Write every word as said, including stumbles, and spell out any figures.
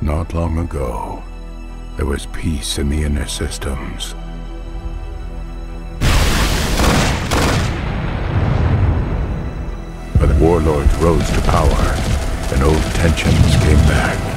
not long ago, there was peace in the inner systems. But the warlords rose to power, and old tensions came back.